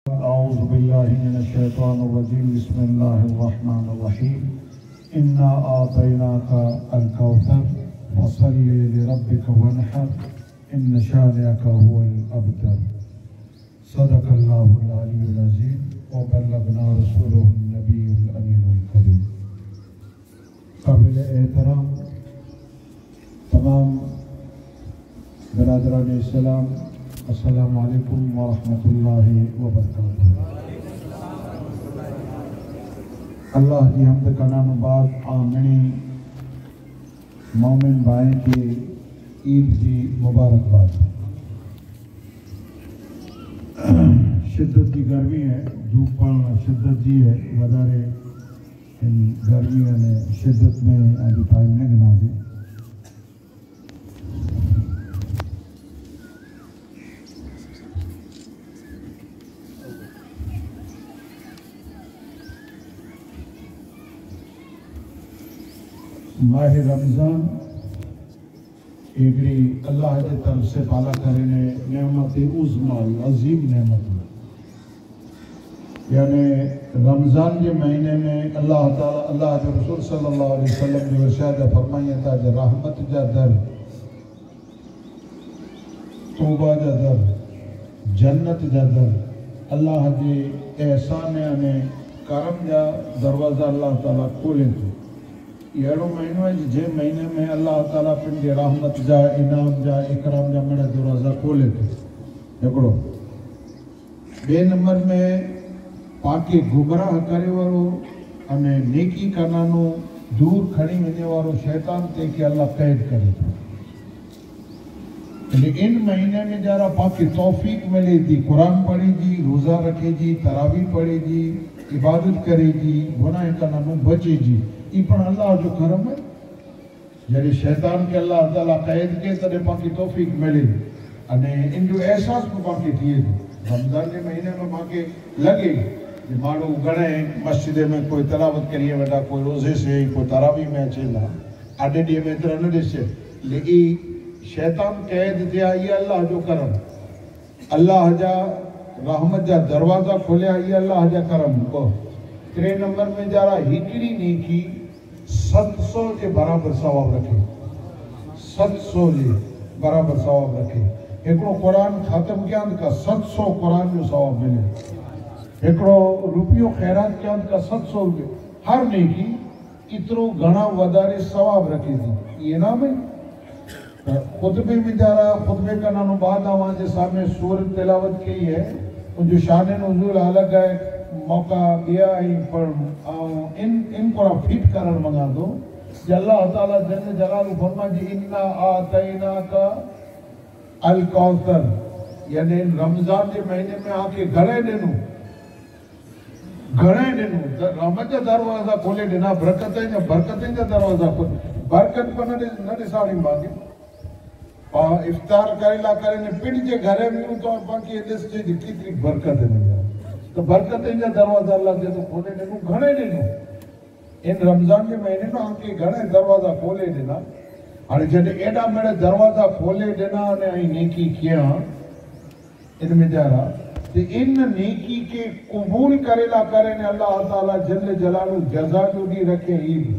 अऊज़ु बिल्लाहि मिनश्शैतानिर्रजीम बिस्मिल्लाहिर्रहमानिर्रहीम इन्ना आतैनाका अल-कौसर फसल्लि लिरब्बिका वन्हर इन्न शानिअका हुवल अबतर। सदक़ल्लाहुल अलीयुल अज़ीम व बल्लगना रसूलुहुन नबियुल अमीनुल करीम। काबिल एहतराम तमाम बिरादरान इस्लाम, अस्सलामु अलैकुम व रहमतुल्लाहि व बरकातुहू। अल्लाह की हम्द का नाम बाद आमनी मोमिन भाई की ईद की मुबारकबाद। शिद्दत की गर्मी है, धूप पण शिद्दत जी है वधारे। इन गर्मी ने शिद्दत में अभी टाइम नहीं गिना दी। माह रमज़ान एकड़ी अल्लाह की तरफ से पाला करे ने नेमत उज़्मा अजीम नेमत, यानी रमज़ान के महीने में अल्लाह ताला अल्लाह के रसूल सल्लल्लाहु अलैहि वसल्लम ने इरशाद फरमाया था जो रहमत जा दर, तौबा जा दर, जन्नत जा दर, अल्लाह के एहसान ने करम जा दरवाज़ा अल्लाह ताला खोले तो। अड़ो महीनो है जे महीने में अल्लाह ताला पिन के रहमत जा इनाम जा इकराम जा मेरा दरवाज़ा खोले तो हिकिड़ो। बे नंबर में पाके गुमराह करे वारो अने नेकी करनानो दूर खड़ी वने वारो शैतान ते के अल्लाह कैद करे तो। इन महीने में जरा पाके तौफीक मिले थी, कुरान पढ़ी जी, रोज़ा रखे जी, तरावी पढ़े जी, इबादत करे जी, गुनाह करनानो बचे जी। ई पण अल्लाह जो करम है। जॾहिं शैतान के अल्लाह ताला कैद के तॾहिं पाके तौफीक मिले अने इन जो एहसास भी पाके थिए थो। रमज़ान के महीने में पाके लगे कि माण्हू घणे मस्जिद में कोई तलावत करिए वेठा, कोई रोज़े से, कोई तरावी में अचेला, आॾे ॾींहं में एतिरा न ॾिसे, लेकिन शैतान कैद थिया। ये अल्लाह जो करम, अल्लाह जा रहमत जा दरवाज़ा खोलिया, ये अल्लाह जा करम। टे नंबर में जरा हिकिड़ी नेकी 700 के बराबर सवाब रखे, 700 के बराबर सवाब रखे। हिकिड़ो कुरान ख़त्म कयां का 700 कुरान जो सवाब मिले। हिकिड़ो रुपयो ख़ैरात कयां का 700 रुपये। हर नेकी इतरो घणा वधारे सवाब रखे थी। ये ना में खुतबे में जरा खुतबे का नानो बाद आवाज़ सामने सूरत तिलावत की है, उनजो शान नुज़ूल अलग है, मौका दिया पर इन को फिट करण मंगा दो। अल्लाह ताला जल्ल जलालहू फरमा जी इन्ना आतैनाका अल कौसर, यानी रमज़ान के महीने में आके घणे ॾिनो रहमत जा दरवाज़ा खोले ॾिना, बरकतनि जा दरवाज़ा खोले। बरकत पर न ॾिसाणी बाक़ी और इफ्तार करेला करे पिंड के घरे में तो बाकी ॾिसजे केतिरी बरकत है। तो बरकत जा दरवाज़ा अल्लाह जे तो खोले ॾिनो, घणे ॾिनो। इन रमज़ान के महीने में आके घणे दरवाज़ा खोले ॾिना। हाणे जॾहिं एॾा मेड़ा दरवाज़ा खोले ॾिना ऐं नेकी किया इनमें जरा इन नेकी के कबूल करेला करे ने अल्लाह ताला जल्ल जलालहू जज़ा जो दी रखे ईद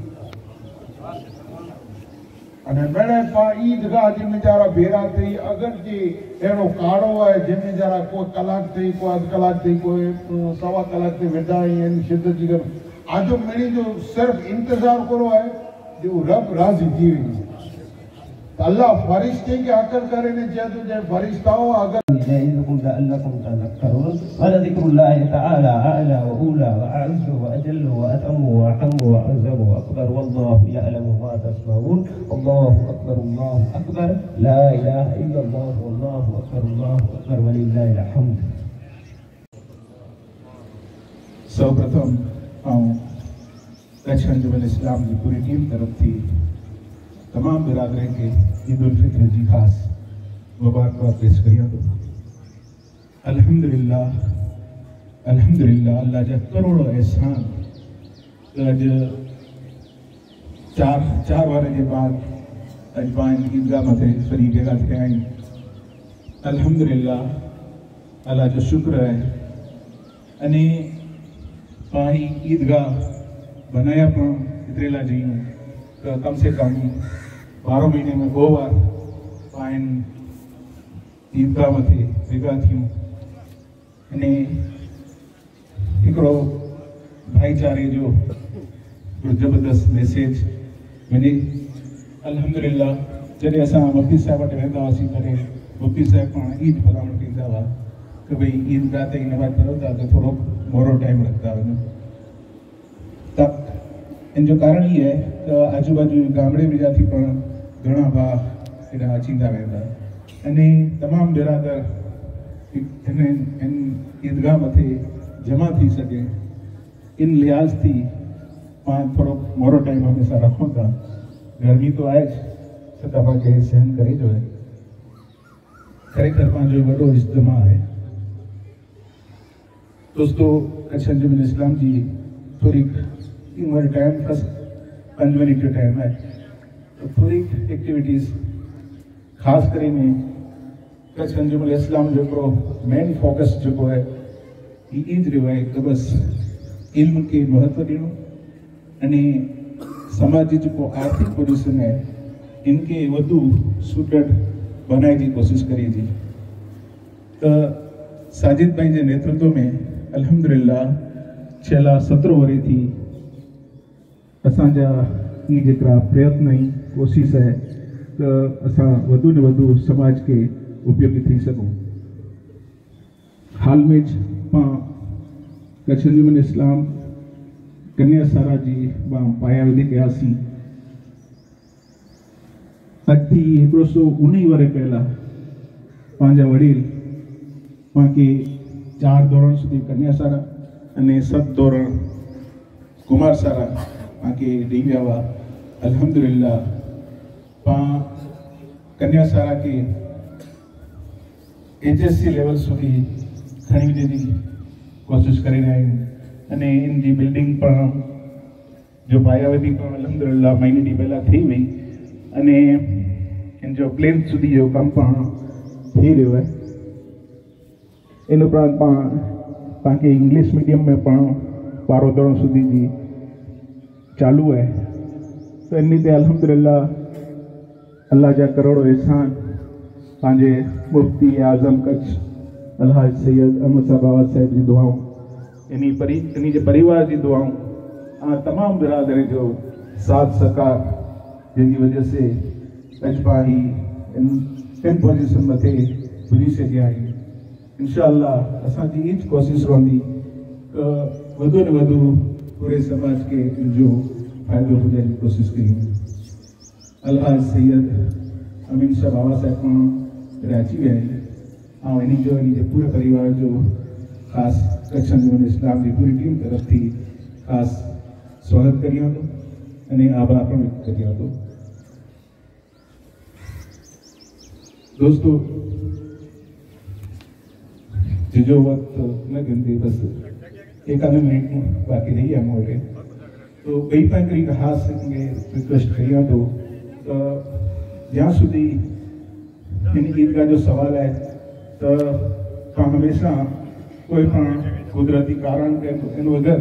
अने मेरे पा ईदगाह जिनमें जरा भेरा थी। अगर जी अड़ो काड़ो है जिनमें जरा कोई कलाक थी, कोई अध कलाक थी, कोई सवा कलाक थी वेठा आहिनि शिद्दत जी कर आज मेरी जो सिर्फ इंतजार करो है जो रब राज़ी थी वही। अल्लाह फरिश्ते के आकर करे ने चए तो फरिश्ताओं अगर يعظكم لعلكم تذكرون ولذكر الله تعالى أعلى وأولى وأعز وأجل وأتم وأحم وأعظم وأكبر والله يعلم ما تصنعون الله أكبر لا إله إلا الله والله أكبر ولله الحمد। सर्वप्रथम कच्छ अंजुमन इस्लाम की पूरी टीम तरफ थी तमाम बिरादरी के ईद उल फित्र जी खास मुबारकबाद पेश करिया तो अल्हम्दुलिल्लाह अल्लाह जा करोड़ों एहसान अज चार वारे के बाद अज पाण ईदगाह मथे फरी बेगा थिया आहिनि। अल्हम्दुलिल्लाह अल्लाह जो शुक्र है અને પાહી ઈદગાહ બનાया પણ इतरेला जईयूं तो कम से कम 12 महीने में 2 बार पाइन ईदगाह मथे भेगा थियूं अने हिकिड़ो भाईचारे जो जबरदस्त मैसेज मैंने अल्हम्दुलिल्लाह जॾहिं असां मुफ्ती साहिब वटि वेंदा हुआसीं तॾहिं मुफ्ती साहिब पाण ईद भलामण कंदा हुआ कि भई ईदगाह ते नमाज़ पढ़ो था त थोरो मोरो टाइम रखंदा वञो त इन जो कारण ये है कि आजू बाजू गामड़े में जाती पण घणा भाउ हेॾा अचींदा वेंदा अने तमामु बिरादर इन ईदगाह मथे जमा थी सके इन लिहाज थी पाण थोरो मोरो टाइम हमेशा रखूं था गर्मी तो आहे छता पाण सहन करे जो है खरेखर पंहिंजो वॾो इज्तिमा आहे दोस्तों कच्छ अंजुमन इस्लाम जी थोड़ी उम्र टाइम फर्स्ट 5 मिनट जो टाइम है तो थोड़ी एक्टिविटीज़ ख़ास करे में कच्छ अंजुमन इस्लाम जो मेन फोकस जो है ईद जो है तो बस इल्म के महत्व ॾियणो अने समाज जो आर्थिक पोजिशन है इनके वधु सुदृढ़ बनाने की कोशिश करी थी तो साजिद भाई के नेतृत्व में अल्हम्दुलिल्लाह छेल्ला 17 वर्ष थी असांजा ये जेकरा प्रयत्न ही कोशिश है तो असां वधु ने वधु समाज के उपयोगी थी सकूं हाल में कच्छ अंजुमन इस्लाम कन्या सारा जी पाया विधि कयासीं अॼु 119 वर्ष पहला पंहिंजा वडील पाणखे 4 धोरण सुधी कन्या सारा अने 7 धोरण कुमार सारा पाणखे ॾेई विया हुआ अल्हम्दुलिल्लाह पाण कन्या सारा के HSC लेवल सुधी खणी वञण जी कोशिश करे रहिया आहियूं अने इन जी बिल्डिंग पण जो पायाविधी पण अल्हम्दुलिल्लाह महीने ॾींहुं पहिला थी वई अने इन जो प्लेन सुधी जो कम पण थी रहियो आहे इन उपरांत पाणखे इंग्लिश मीडियम में पण 12 धोरण सुधी जी चालू है तो इन ते अल्हम्दुलिल्लाह अल्लाह जा करोड़ों एहसान पंहिंजे मुफ्ती आज़म कच्छ अलहाज सैयद अहमद साहब बाबा साहिब जी दुआऊं इन जे परिवार जी दुआऊं तमाम बिरादर जो साथ सकार जिनकी वजह से कच्छ पाही इन पोजिशन मथे पुजी सघिया आहियूं इंशाअल्लाह असांजी ईच कोशिश रहंदी वधु ने वधु पूरे समाज के जो फ़ायदो हुजण जी कोशिश कयूं अलहाज सैयद अमीन शाह बाबा साहिब पाण अची विया आहिनि ऐं इन जो पूरे परिवार जो ख़ासि कच्छ अंजुमन इस्लाम की पूरी टीम तरफ थी ख़ासि स्वागत करियां थो अने आभार पण व्यक्त करियां थो दोस्तों जो वक्त न गिनती बस 1 मिनट बाकी रही है मोटे तो कई पैकरी ख़ास रिक्वेस्ट करियां तो जहाँ सुधी इन ईदगाह जो सवाल है तो हमेशा कोई कुदरती कारण के इन वगैर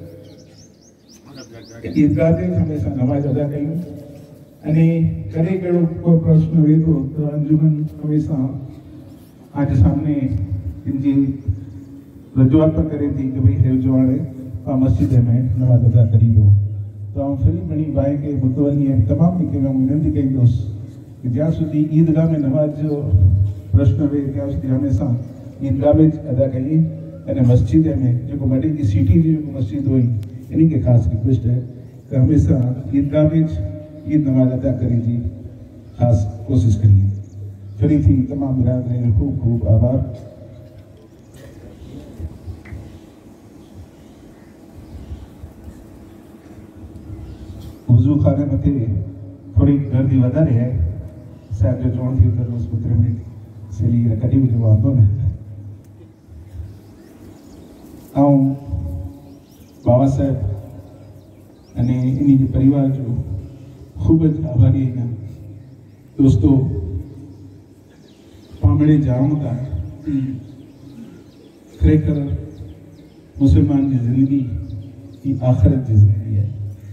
ईदगाह ते हमेशा नमाज अदा कयूं अने कॾहिं कहिड़ो कोई प्रश्न हुए तो अंजुमन हमेशा आज सामने इनकी रजूआत पर करें थी कि भाई हे जो हाणे मस्जिद में नमाज अदा करी दो तो फिर बड़ी भाई के मुतवली तमाम के विनती कई दोस्त कि ज्यां सुधी ईदगाह में नमाज जो प्रश्न हुए ત્યાં સુધી हमेशा ईदगाह में अदा करिए अने मस्जिद में जो वॾी की सिटी जी मस्जिद हुई इन के ख़ास रिक्वेस्ट है कि हमेशा ईदगाह में ईद नमाज अदा करने की ख़ास कोशिश करिए फरी थी तमाम बिरादरीन जो खूब खूब आभार वजू खाने मथे थोड़ी गर्दी वधारे है साहब जो जोड़ थी उधर उस 15 मिनट से लिए कटी भी जो वांदो न आऊं बाबा साहब अने इन जे परिवार जो खूब आभारी आहियां दोस्तों पामड़े जाऊं था खरेखर मुसलमान की ज़िंदगी ही आखिरत की ज़िंदगी है।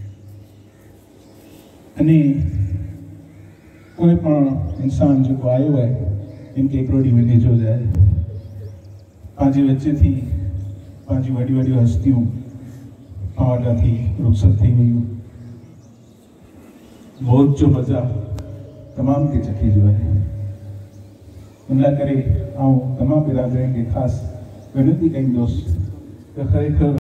अने कोई पण इंसान जो आयो है इनके एक रोटी वञे जो जाए पांजी बच्चे थी पांजी वड़ी वड़ी हस्तियों पावटा थी रुखसत थी वही मौत जो मज़ा तमाम के चखी जो है उन करे तमाम बिरादरनि के ख़ासि विनती कंदुसि त ख़ैर